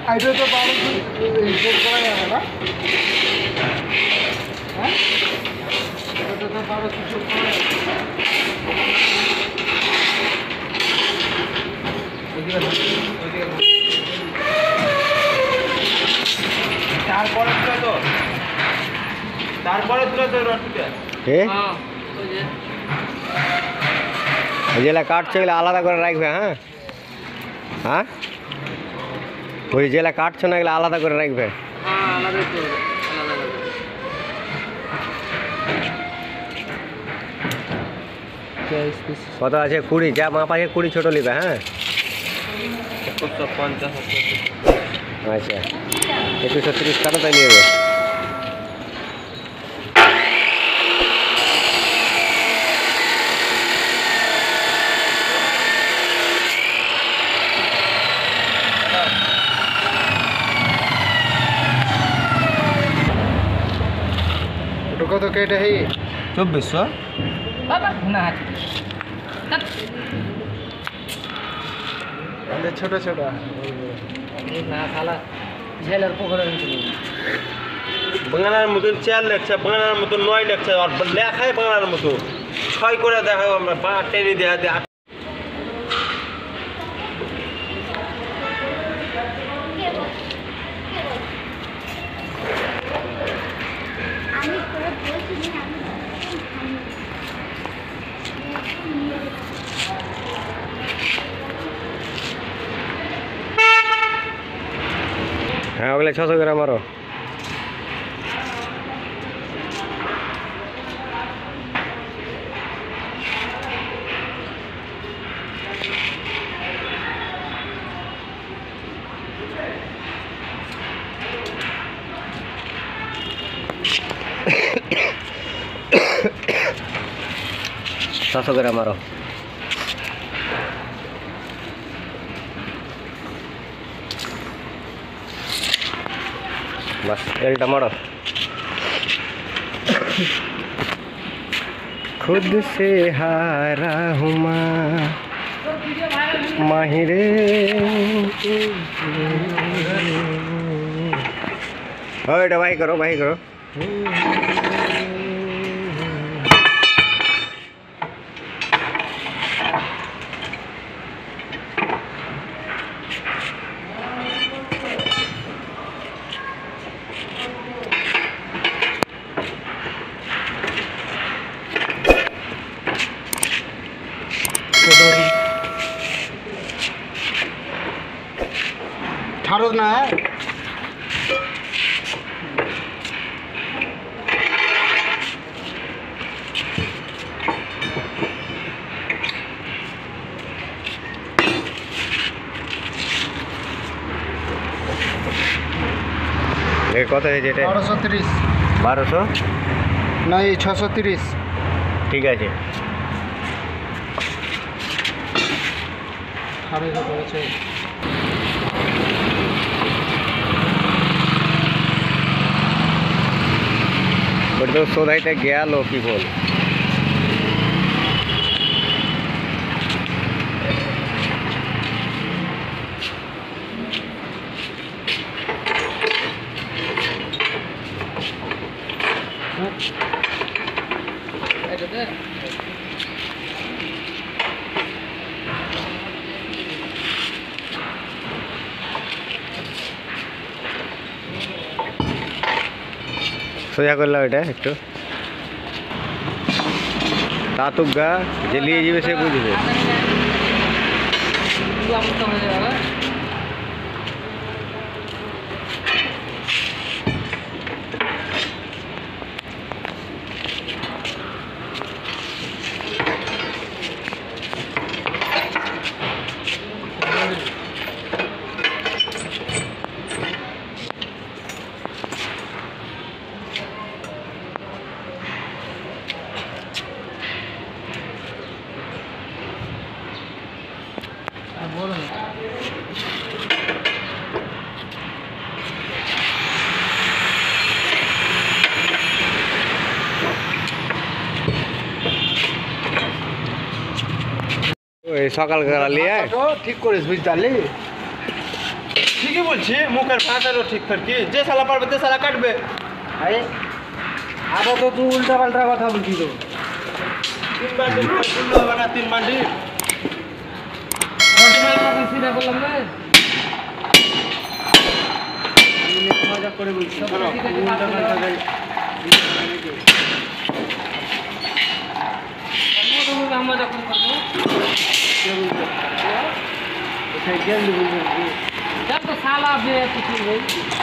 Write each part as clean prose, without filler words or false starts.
আইডে তো পারো সেট করা যাবে না হ্যাঁ এটা তো পারো কিছু করা যাবে তারপরে তুলে তো রডটা হ্যাঁ যেগুলা কাটছে এগুলো আলাদা করে রাখবে। হ্যাঁ হ্যাঁ ওই যেগুলা কাটছো না এগুলো আলাদা করে রাখবে। কত আছে 20 যা মাপ আছে 20 ছোট নিবে। হ্যাঁ 150 আচ্ছা 130 কাটো তাই নিয়ে নেবে। কত কেটে হে 2400 বাবা না ছোট ছোট না খালা ঝেলার পুকুরের নিচে বাংলার মতন 4 লেখছে বাংলার মতন 9 লেখছে আর লেখাই বাংলার মতো 6 করে দেখাও আমরা বা টেনে দেয়া দে হ্যাঁ ওগুলো 600 গ্রাম আরো গ্রাম আরো बस एल टमाटो खुद से हारा हूँ माहिरे भाई करो भाई करो ठाड़ो ना है कत है 1230 1200 नहीं 630 ठीक है तो सोधाईटा गेल कि बोल सोजा कर लो एक तातुगा जे लिए जाबे से बुझबे সকাল লিয়ে ঠিক করিস বুঝতে পারলি ঠিকই বলছি মুখের ভাষারও ঠিক করে কি যে শালা পারবে যে শালা কাটবে আরে আবার তো তুই উল্টা পাল্টা কথা বলছিস তো। 3 বান্ডি শুনলো হবে না 3 বান্ডি সিধা করলাম না আমি মজা করে বলছি শোনো, উল্টা পাল্টা গাড়ি আমরা যখন করবো কোথায় গেল বলবো जब तो साला बे कुछ नहीं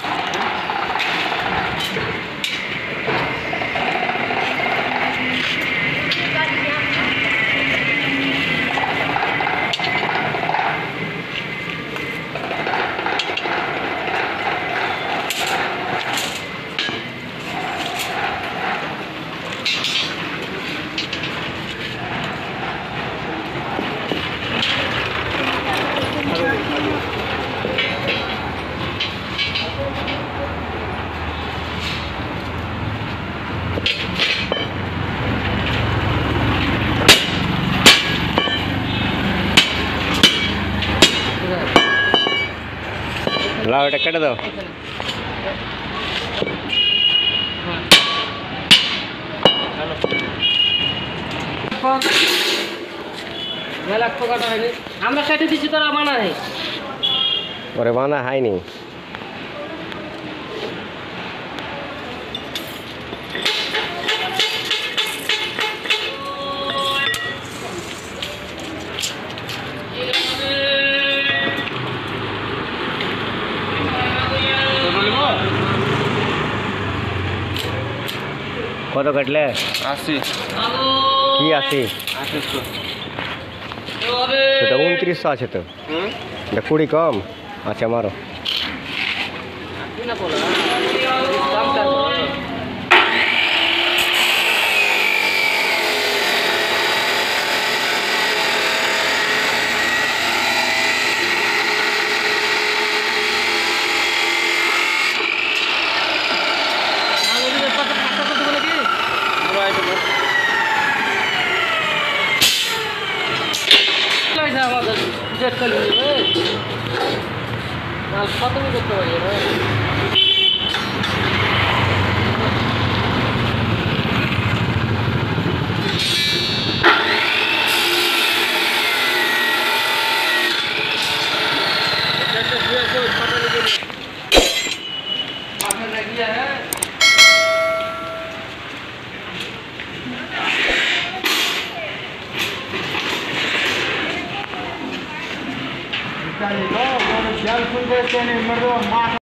লাও এটা কেটে দাও। লাখ টাকা হয়নি আমরা কেটে দিচ্ছি তোরা মানা নেই ওরে বানা হয়নি। কত কাটলে? 80 কি আছে? 2800 এটা 2900 আছে তো। হুম এটা 20 কম। আচ্ছা মারো। না বলো দাম চাল আমাদের ডেট চলে যাবে মাল খতমই করতে পারি না Dale, no, bueno, ya el fútbol tiene, perdón, más.